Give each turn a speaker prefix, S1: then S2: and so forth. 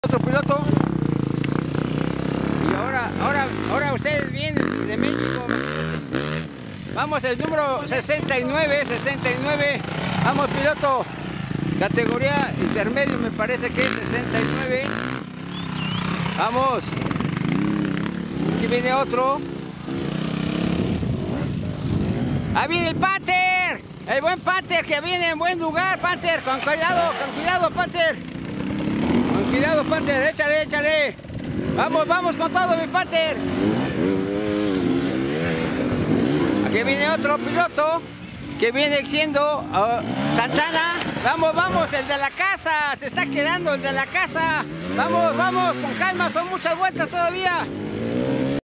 S1: Otro piloto. Y ahora ustedes vienen de México. Vamos, el número 69. Vamos, piloto. Categoría intermedio, me parece que es 69. Vamos. Aquí viene otro. Ahí viene el Panther. El buen Panther que viene en buen lugar, Panther. Con cuidado, Panther. Con cuidado, Panther. Échale. Vamos con todo, mi Panther. Aquí viene otro piloto que viene siendo Santana. Vamos, el de la casa. Se está quedando el de la casa. Vamos, con calma. Son muchas vueltas todavía.